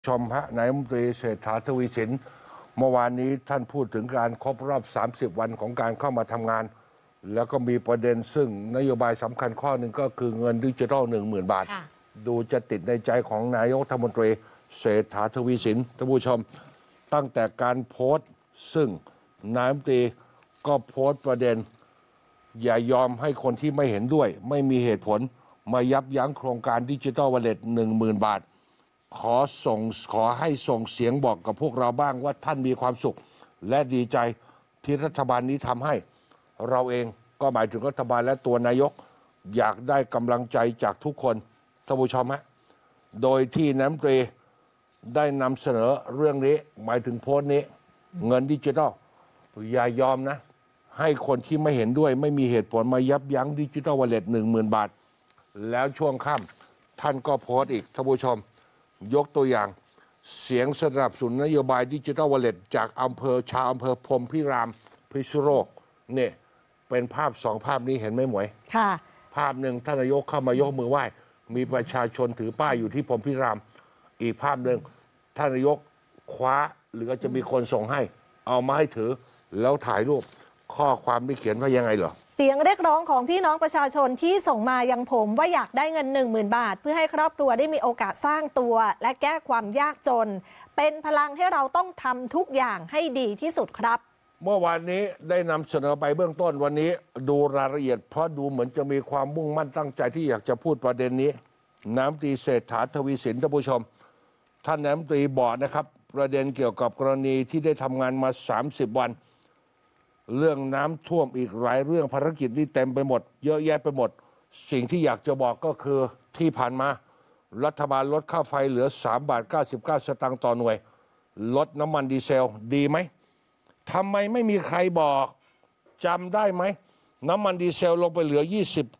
ชมพระนายกรัฐมนตรีเศรษฐาทวีสินเมื่อวานนี้ท่านพูดถึงการครบรอบ30 วันของการเข้ามาทำงานแล้วก็มีประเด็นซึ่งนโยบายสำคัญข้อหนึ่งก็คือเงินดิจิทัล 10,000 บาทดูจะติดในใจของนายกรัฐมนตรีเศรษฐาทวีสินท่านผู้ชมตั้งแต่การโพสต์ซึ่งนายกรัฐมนตรีก็โพสต์ประเด็นอย่ายอมให้คนที่ไม่เห็นด้วยไม่มีเหตุผลมายับยั้งโครงการดิจิทัลวอลเล็ต 10,000 บาทขอให้ส่งเสียงบอกกับพวกเราบ้างว่าท่านมีความสุขและดีใจที่รัฐบาลนี้ทำให้เราเองก็หมายถึงรัฐบาลและตัวนายกอยากได้กำลังใจจากทุกคนท่านผู้ชมฮะโดยที่นายกรัฐมนตรีได้นำเสนอเรื่องนี้หมายถึงโพสต์นี้เงินดิจิทัลอย่ายอมนะให้คนที่ไม่เห็นด้วยไม่มีเหตุผลมายับยั้งดิจิทัลวอลเล็ต 10,000 บาทแล้วช่วงค่ำท่านก็โพสต์อีกท่านผู้ชมยกตัวอย่างเสียงสนับสนุนนโยบายดิจิทัลวอลเล็ตจากชาวอำเภอพรหมพิรามพิษณุโลกเนี่ยเป็นภาพ2 ภาพนี้เห็นไหมหมวยค่ะภาพหนึ่งท่านนายกเข้ามายกมือไหว้มีประชาชนถือป้ายอยู่ที่พรหมพิรามอีกภาพหนึ่งท่านนายกคว้าหรือจะมีคนส่งให้เอามาให้ถือแล้วถ่ายรูปข้อความที่เขียนว่ายังไงเหรอเสียงเรียกร้องของพี่น้องประชาชนที่ส่งมายังผมว่าอยากได้เงิน 10,000 บาทเพื่อให้ครอบครัวได้มีโอกาสสร้างตัวและแก้ความยากจนเป็นพลังให้เราต้องทำทุกอย่างให้ดีที่สุดครับเมื่อวานนี้ได้นำเสนอไปเบื้องต้นวันนี้ดูรายละเอียดเพราะดูเหมือนจะมีความมุ่งมั่นตั้งใจที่อยากจะพูดประเด็นนี้นายกรัฐมนตรีเศรษฐาทวีสินท่านผู้ชมท่านนายกรัฐมนตรีบอกนะครับประเด็นเกี่ยวกับกรณีที่ได้ทำงานมา30 วันเรื่องน้ำท่วมอีกหลายเรื่องภารกิจนี่เต็มไปหมดเยอะแยะไปหมดสิ่งที่อยากจะบอกก็คือที่ผ่านมารัฐบาลลดค่าไฟเหลือ3.99 สตางค์ต่อหน่วยลดน้ำมันดีเซลดีไหมทำไมไม่มีใครบอกจำได้ไหมน้ำมันดีเซลลงไปเหลือ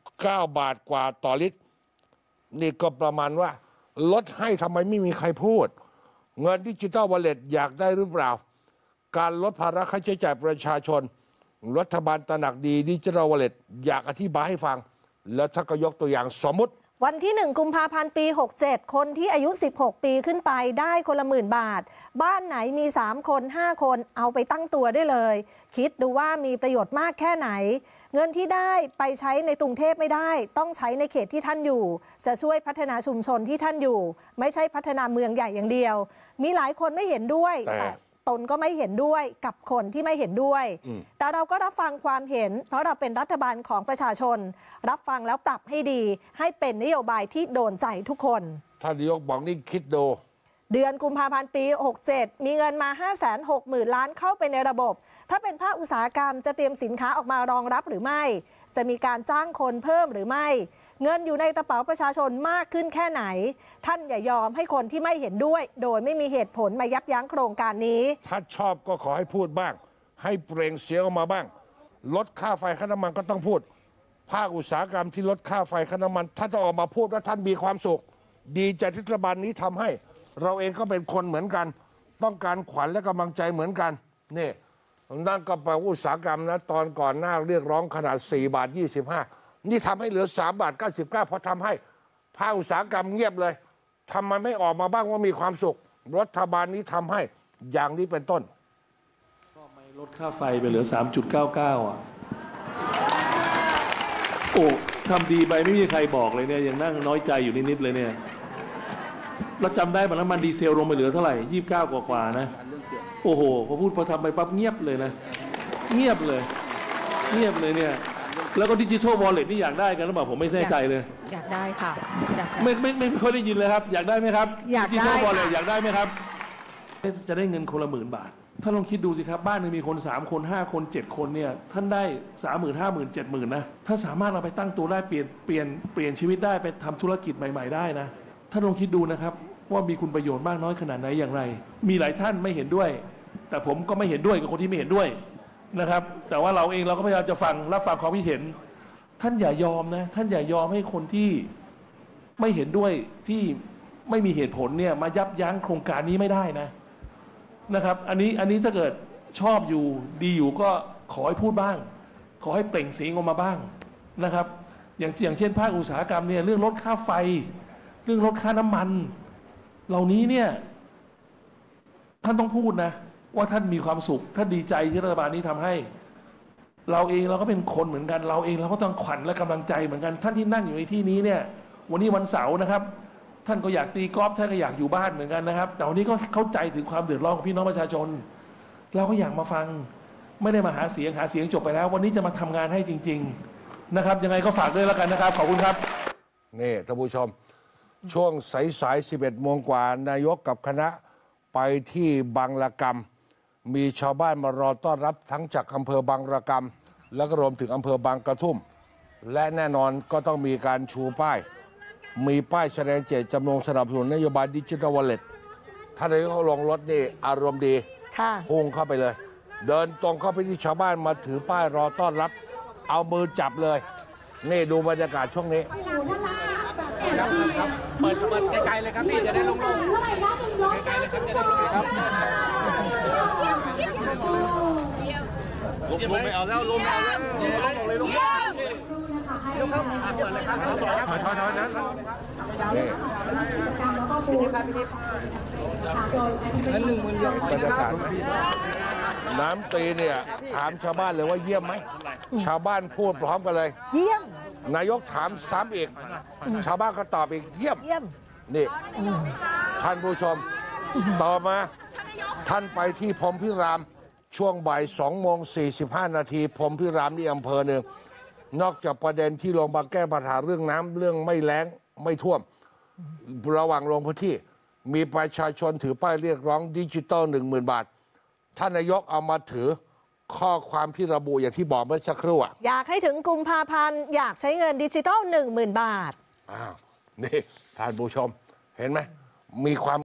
29 บาทกว่าต่อลิตรนี่ก็ประมาณว่าลดให้ทำไมไม่มีใครพูดเงินดิจิทัลวอลเล็ตอยากได้หรือเปล่าการลดภาระค่าใช้จ่ายประชาชนรัฐบาลตระหนักดีดิจิทัลวอลเล็ตอยากอธิบายให้ฟังแล้วถ้าก็ยกตัวอย่างสมมติวันที่1 กุมภาพันธ์ ปี 67คนที่อายุ16 ปีขึ้นไปได้คนละ10,000 บาทบ้านไหนมี3 คน 5 คนเอาไปตั้งตัวได้เลยคิดดูว่ามีประโยชน์มากแค่ไหนเงินที่ได้ไปใช้ในกรุงเทพไม่ได้ต้องใช้ในเขตที่ท่านอยู่จะช่วยพัฒนาชุมชนที่ท่านอยู่ไม่ใช่พัฒนาเมืองใหญ่อย่างเดียวมีหลายคนไม่เห็นด้วยแต่ตนก็ไม่เห็นด้วยกับคนที่ไม่เห็นด้วยแต่เราก็รับฟังความเห็นเพราะเราเป็นรัฐบาลของประชาชนรับฟังแล้วปรับให้ดีให้เป็นนโยบายที่โดนใจทุกคนท่านนายกบอกนี่คิดดูเดือนกุมภาพันธ์ ปี 67มีเงินมา 560,000 ล้านเข้าไปในระบบถ้าเป็นภาคอุตสาหกรรมจะเตรียมสินค้าออกมารองรับหรือไม่จะมีการจ้างคนเพิ่มหรือไม่เงินอยู่ในกระเป๋าประชาชนมากขึ้นแค่ไหนท่านอย่ายอมให้คนที่ไม่เห็นด้วยโดยไม่มีเหตุผลมายับยั้งโครงการนี้ถ้าชอบก็ขอให้พูดบ้างให้เปล่งเสียงออกมาบ้างลดค่าไฟค่าน้ำมันก็ต้องพูดภาคอุตสาหกรรมที่ลดค่าไฟค่าน้ำมันท่านต้องออกมาพูดว่าท่านมีความสุขดีใจที่รัฐบาลนี้ทำให้เราเองก็เป็นคนเหมือนกันต้องการขวัญและกำลังใจเหมือนกันนี่นั่นก็แปลว่าอุตสาหกรรมนะตอนก่อนหน้าเรียกร้องขนาด4.25 นี่ทำให้เหลือ3.99พอทำให้ภาคอุตสาหกรรมเงียบเลยทำไมไม่ออกมาบ้างว่ามีความสุขรัฐบาลนี้ทำให้อย่างนี้เป็นต้นก็ไม่ลดค่าไฟไปเหลือ3.99อ่ะโอ้ทำดีไปไม่มีใครบอกเลยเนี่ยยังนั่งน้อยใจอยู่นิดๆเลยเนี่ยเราจำได้ป่ะน้ำมันดีเซลลงไปเหลือเท่าไหร่29กว่านะโอ้โหพอพูดพอทำไปปั๊บเงียบเลยนะเงียบเลยเนี่ยแล้วก็ดิจิทัลวอลเล็ตนี่อยากได้กันหรือเปล่าผมไม่แน่ใจเลยอยากได้ค่ะไม่ค่อยได้ยินเลยครับอยากได้ไหมครับดิจิทัลวอลเล็ตอยากได้ไหมครับจะได้เงินคนละ10,000 บาทถ้าลองคิดดูสิครับบ้านนึงมีคน3 คน5 คน7 คนเนี่ยท่านได้30,000 50,000 70,000นะถ้าสามารถเอาไปตั้งตัวได้เปลี่ยนชีวิตได้ไปทำธุรกิจใหม่ๆได้นะท่านลองคิดดูนะครับว่ามีคุณประโยชน์มากน้อยขนาดไหนอย่างไรมีหลายท่านไม่เห็นด้วยแต่ผมก็ไม่เห็นด้วยกับคนที่ไม่เห็นด้วยนะครับแต่ว่าเราเองเราก็พยายามจะรับฟังความคิดเห็นท่านอย่ายอมนะท่านอย่ายอมให้คนที่ไม่เห็นด้วยที่ไม่มีเหตุผลเนี่ยมายับยั้งโครงการนี้ไม่ได้นะครับอันนี้ถ้าเกิดชอบอยู่ดีอยู่ก็ขอให้พูดบ้างขอให้เปล่งเสียงออกมาบ้างนะครับอย่างเช่นภาคอุตสาหกรรมเนี่ยเรื่องลดค่าไฟเรื่องลดค่าน้ำมันเหล่านี้เนี่ยท่านต้องพูดนะว่าท่านมีความสุขท่านดีใจที่รัฐบาลนี้ทำให้ เราเองเราก็เป็นคนเหมือนกันเราเองเราก็ต้องขวัญและกำลังใจเหมือนกันท่านที่นั่งอยู่ในที่นี้เนี่ยวันนี้วันเสาร์นะครับท่านก็อยากตีกอล์ฟท่านก็อยากอยู่บ้านเหมือนกันนะครับแต่วันนี้ก็เข้าใจถึงความเดือดร้อนของพี่น้องประชาชนเราก็อยากมาฟังไม่ได้มาหาเสียงจบไปแล้ววันนี้จะมาทำงานให้จริงๆนะครับยังไงก็ฝากด้วยแล้วกันนะครับขอบคุณครับนี่ท่านผู้ชมช่วงสาย11 โมงกว่านายกกับคณะไปที่บางระกำมีชาวบ้านมารอต้อนรับทั้งจากอำเภอบางระกำแล้วก็รวมถึงอำเภอบางกระทุ่มและแน่นอนก็ต้องมีการชูป้ายมีป้ายแสดงเจตจำนงสนับสนุนนโยบายดิจิทัลวอลเล็ตท่านนายกลงรถนี่อารมณ์ดีพุ่งเข้าไปเลยเดินตรงเข้าไปที่ชาวบ้านมาถือป้ายรอต้อนรับเอามือจับเลยนี่ดูบรรยากาศช่วงนี้ครับเปิดไกลๆเลยครับพี่จะได้ลงไกลๆเลยครับจะได้ลงครับลมไม่เอาแล้วลมไม่เอาแล้วลงเลยลงยกครับเปิดเลยครับถอยนะนั่น10,000เดียวบรรยากาศน้ำตีเนี่ยถามชาวบ้านเลยว่าเยี่ยมไหมชาวบ้านพูดพร้อมกันเลยเยี่ยมนายกถามซ้ำอีกชาวบ้านก็ตอบอีกเยี่ยมนี่ท่านผู้ชมต่อมาท่านไปที่พรหมพิรามช่วงบ่าย2:45 นาทีพรหมพิรามนี่อำเภอหนึ่งนอกจากประเด็นที่ลงมาแก้ปัญหาเรื่องน้ำเรื่องไม่แล้งไม่ท่วมระหว่างลงพื้นที่มีประชาชนถือป้ายเรียกร้องดิจิตอล 10,000 บาทท่านนายกเอามาถือข้อความที่ระบุอย่างที่บอกเมื่อสักครู่อยากให้ถึงกุมภาพันธ์อยากใช้เงินดิจิตอล 10,000 บาทนี่ท่านผู้ชมเห็นไหมมีความ